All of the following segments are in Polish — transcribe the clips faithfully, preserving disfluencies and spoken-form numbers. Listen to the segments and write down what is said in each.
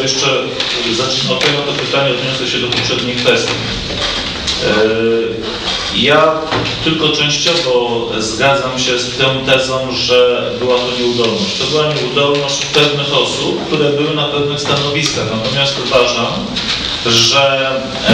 jeszcze zacznę od tego, to pytanie odniosę się do poprzedniej kwestii. Ja tylko częściowo zgadzam się z tą tezą, że była to nieudolność. To była nieudolność pewnych osób, które były na pewnych stanowiskach. Natomiast uważam, że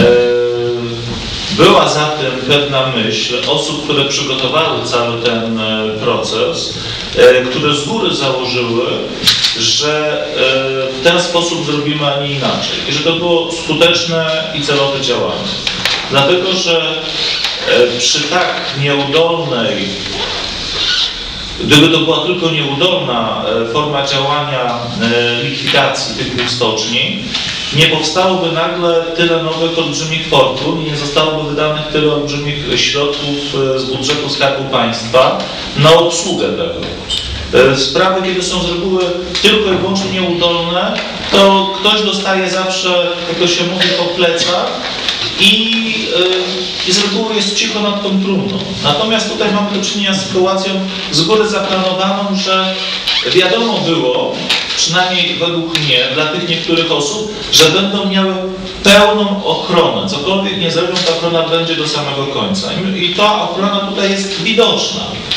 była za tym pewna myśl osób, które przygotowały cały ten proces, które z góry założyły, że w ten sposób zrobimy, a nie inaczej. I że to było skuteczne i celowe działanie. Dlatego, że przy tak nieudolnej, gdyby to była tylko nieudolna forma działania likwidacji tych dwóch stoczni, nie powstałoby nagle tyle nowych olbrzymich fortun i nie zostałoby wydanych tyle olbrzymich środków z budżetu Skarbu Państwa na obsługę tego. Sprawy, kiedy są z reguły tylko i wyłącznie nieudolne, to ktoś dostaje zawsze, jak to się mówi, po plecach i, i z reguły jest cicho nad tą trumną. Natomiast tutaj mamy do czynienia z sytuacją z góry zaplanowaną, że wiadomo było, przynajmniej według mnie, dla tych niektórych osób, że będą miały pełną ochronę. Cokolwiek nie zrobią, ta ochrona będzie do samego końca. I ta ochrona tutaj jest widoczna.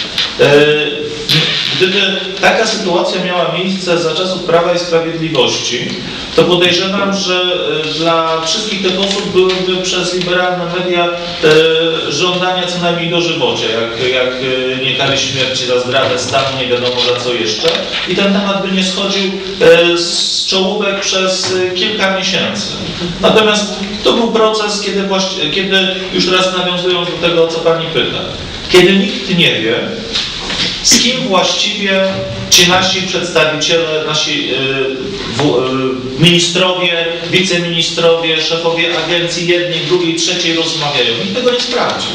Gdyby taka sytuacja miała miejsce za czasów Prawa i Sprawiedliwości, to podejrzewam, że dla wszystkich tych osób byłyby przez liberalne media e, żądania co najmniej dożywocia, jak, jak nie kary śmierci za zdradę stanu, nie wiadomo za co jeszcze. I ten temat by nie schodził e, z czołówek przez kilka miesięcy. Natomiast to był proces, kiedy, właśnie, kiedy już raz nawiązując do tego, o co Pani pyta, kiedy nikt nie wie, z kim właściwie ci nasi przedstawiciele, nasi y, w, y, ministrowie, wiceministrowie, szefowie agencji jednej, drugiej, trzeciej rozmawiają. Nikt tego nie sprawdził.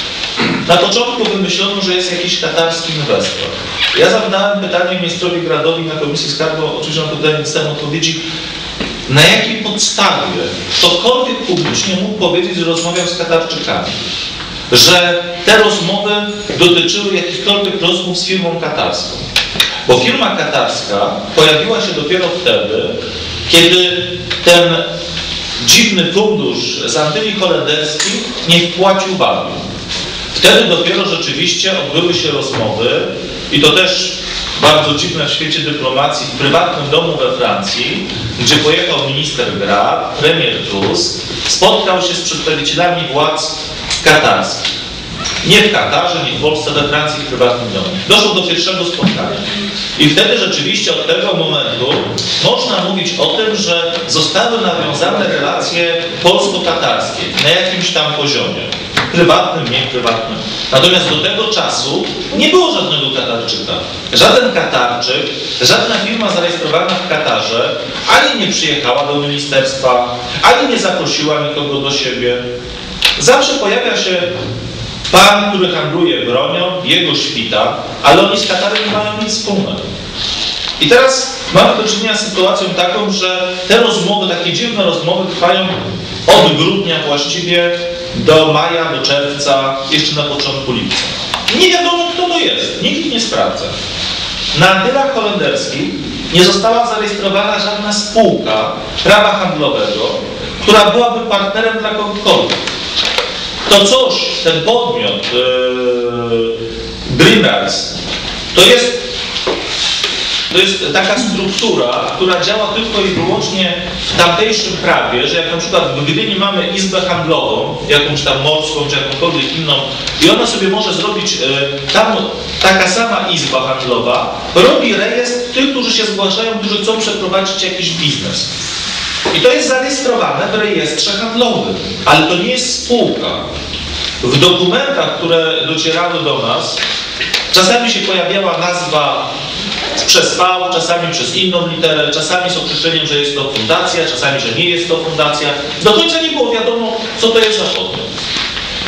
Na początku wymyślono, że jest jakiś katarski inwestor. Ja zadałem pytanie ministrowi Gradowi na Komisji Skarbu, oczywiście na to pytanie dostałem odpowiedzi, na jakiej podstawie ktokolwiek publicznie mógł powiedzieć, że rozmawiał z Katarczykami. Że te rozmowy dotyczyły jakichkolwiek rozmów z firmą katarską. Bo firma katarska pojawiła się dopiero wtedy, kiedy ten dziwny fundusz z Antylii Holenderskich nie wpłacił bawiu. Wtedy dopiero rzeczywiście odbyły się rozmowy i to też bardzo dziwne w świecie dyplomacji, w prywatnym domu we Francji, gdzie pojechał minister Grab, premier Tusk, spotkał się z przedstawicielami władz katarskich. Nie w Katarze, nie w Polsce, we Francji, w prywatnym domu. Doszło do pierwszego spotkania. I wtedy rzeczywiście od tego momentu można mówić o tym, że zostały nawiązane relacje polsko-katarskie na jakimś tam poziomie. Prywatnym, nie prywatnym. Natomiast do tego czasu nie było żadnego Katarczyka. Żaden Katarczyk, żadna firma zarejestrowana w Katarze ani nie przyjechała do ministerstwa, ani nie zaprosiła nikogo do siebie. Zawsze pojawia się pan, który handluje bronią, jego świta, ale oni z Katarem nie mają nic wspólnego. I teraz mamy do czynienia z sytuacją taką, że te rozmowy, takie dziwne rozmowy trwają od grudnia właściwie do maja, do czerwca, jeszcze na początku lipca. Nie wiadomo, kto to jest, nikt ich nie sprawdza. Na Antylach Holenderskich nie została zarejestrowana żadna spółka prawa handlowego, która byłaby partnerem dla kogokolwiek. To cóż, ten podmiot yy, Dreamers, to jest, to jest taka struktura, która działa tylko i wyłącznie w tamtejszym prawie, że jak na przykład w Gdyni mamy izbę handlową, jakąś tam morską, czy jakąkolwiek inną, i ona sobie może zrobić, yy, tam taka sama izba handlowa robi rejestr tych, którzy się zgłaszają, którzy chcą przeprowadzić jakiś biznes. I to jest zarejestrowane w rejestrze handlowym, ale to nie jest spółka. W dokumentach, które docierały do nas, czasami się pojawiała nazwa przez V, czasami przez inną literę, czasami z określeniem, że jest to fundacja, czasami, że nie jest to fundacja. Do końca nie było wiadomo, co to jest za podmiot.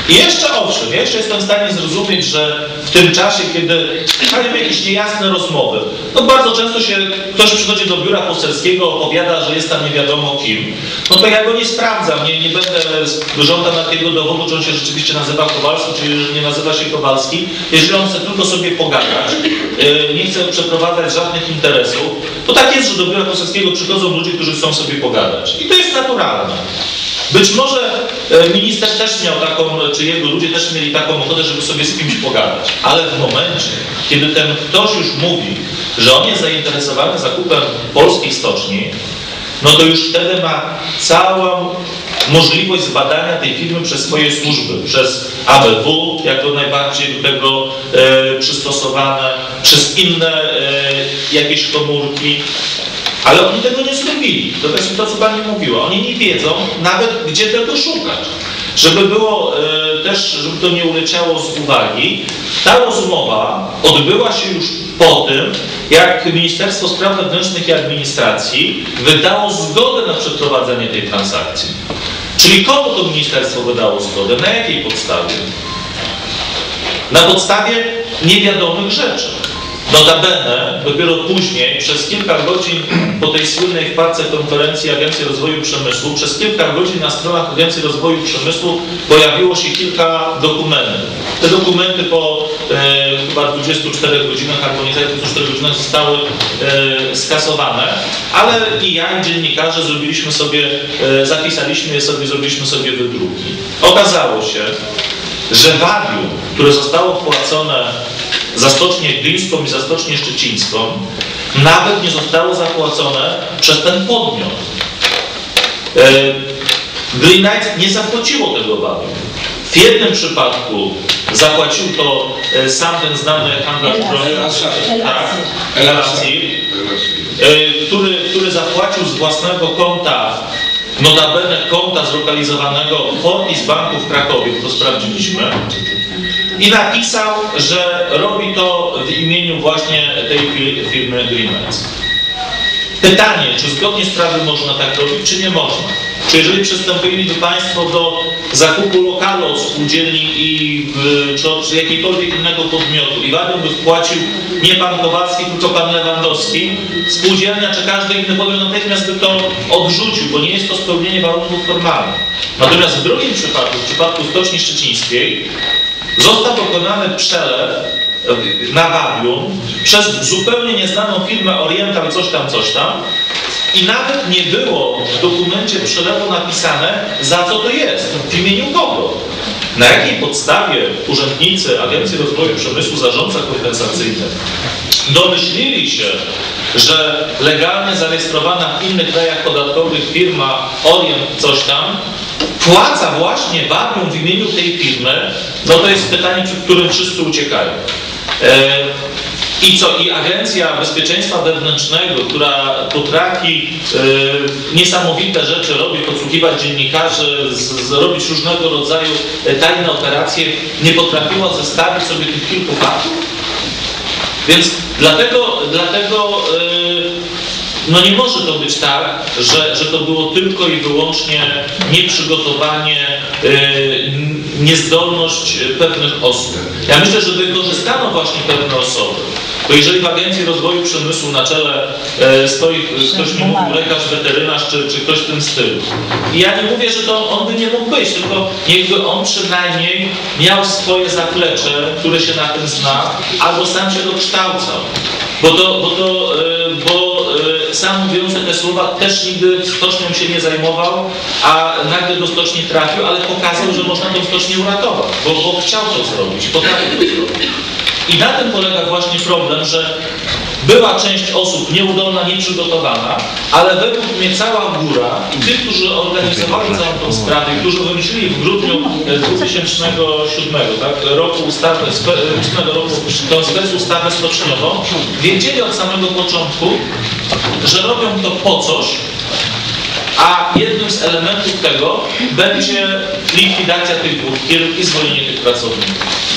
I jeszcze owszem, jeszcze jestem w stanie zrozumieć, że w tym czasie, kiedy trwają jakieś niejasne rozmowy, no bardzo często się ktoś przychodzi do biura poselskiego, opowiada, że jest tam nie wiadomo kim, no to ja go nie sprawdzam, nie, nie będę żądał takiego dowodu, czy on się rzeczywiście nazywa Kowalski, czy nie nazywa się Kowalski. Jeżeli on chce tylko sobie pogadać, nie chce przeprowadzać żadnych interesów, to tak jest, że do biura poselskiego przychodzą ludzie, którzy chcą sobie pogadać. I to jest naturalne. Być może minister też miał taką, czy jego ludzie też mieli taką ochotę, żeby sobie z kimś pogadać. Ale w momencie, kiedy ten ktoś już mówi, że on jest zainteresowany zakupem polskich stoczni, no to już wtedy ma całą możliwość zbadania tej firmy przez swoje służby, przez A B W, jako najbardziej do tego e, przystosowane, przez inne e, jakieś komórki. Ale oni tego nie zrobili. To jest to, co Pani mówiła. Oni nie wiedzą nawet, gdzie tego szukać. Żeby było e, też, żeby to nie uleciało z uwagi, ta rozmowa odbyła się już po tym, jak Ministerstwo Spraw Wewnętrznych i Administracji wydało zgodę na przeprowadzenie tej transakcji. Czyli komu to ministerstwo wydało zgodę? Na jakiej podstawie? Na podstawie niewiadomych rzeczy. Notabene, dopiero później, przez kilka godzin po tej słynnej wpadce konferencji Agencji Rozwoju Przemysłu, przez kilka godzin na stronach Agencji Rozwoju Przemysłu pojawiło się kilka dokumentów. Te dokumenty po e, chyba dwudziestu czterech godzinach albo nie dwudziestu czterech godzinach zostały e, skasowane, ale i ja, i dziennikarze zrobiliśmy sobie, e, zapisaliśmy je sobie, zrobiliśmy sobie wydruki. Okazało się, że wadium, które zostało wpłacone za stocznię gdyńską i za stocznię szczecińską, nawet nie zostało zapłacone przez ten podmiot. Greenlight nie zapłaciło tego wadium. W jednym przypadku zapłacił to sam ten znany handlarz broni, który, który zapłacił z własnego konta, notabene konta zlokalizowanego w Fortis Banku w Krakowie, to sprawdziliśmy, i napisał, że robi to w imieniu właśnie tej firmy Greenlight. Pytanie, czy zgodnie z prawem można tak robić, czy nie można? Czy jeżeli przystąpiliby Państwo do zakupu lokalu od spółdzielni i, czy od czy jakiegokolwiek innego podmiotu i wadium by wpłacił nie pan Kowalski, tylko pan Lewandowski, spółdzielnia czy każdy inny podmiot natychmiast by to odrzucił, bo nie jest to spełnienie warunków formalnych. Natomiast w drugim przypadku, w przypadku Stoczni Szczecińskiej, został dokonany przelew na wadium przez zupełnie nieznaną firmę Oriental coś tam, coś tam i nawet nie było w dokumencie przelewu napisane, za co to jest, w imieniu kogo. Na jakiej podstawie urzędnicy Agencji Rozwoju Przemysłu, zarządca kompensacyjny domyślili się, że legalnie zarejestrowana w innych krajach podatkowych firma Orient coś tam płaca właśnie wadium w imieniu tej firmy, no to jest pytanie, przed którym wszyscy uciekają. I co? I Agencja Bezpieczeństwa Wewnętrznego, która potrafi e, niesamowite rzeczy robić, podsłuchiwać dziennikarzy, z, z, robić różnego rodzaju tajne operacje, nie potrafiła zestawić sobie tych kilku faktów? Więc dlatego, dlatego e, no nie może to być tak, że, że to było tylko i wyłącznie nieprzygotowanie, yy, niezdolność pewnych osób. Ja myślę, że wykorzystano właśnie pewne osoby. Bo jeżeli w Agencji Rozwoju Przemysłu na czele e, stoi ktoś, mi mówił, lekarz, weterynarz, czy, czy ktoś w tym stylu. I ja nie mówię, że to on by nie mógł być, tylko niechby on przynajmniej miał swoje zaplecze, które się na tym zna, albo sam się dokształcał. Bo to, bo to, e, bo e, sam mówiący te słowa też nigdy stocznią się nie zajmował, a nagle do stoczni trafił, ale pokazał, że można tą stocznię uratować, bo, bo chciał to zrobić, potrafił to zrobić. I na tym polega właśnie problem, że była część osób nieudolna, nieprzygotowana, ale według mnie cała góra i tych, którzy organizowali całą tą sprawę, którzy wymyślili w grudniu dwa tysiące siódmego tak, roku ustawy, ósmego roku tą specustawę stoczniową, wiedzieli od samego początku, że robią to po coś, a jednym z elementów tego będzie likwidacja tych dwóch firm i zwolnienie tych pracowników.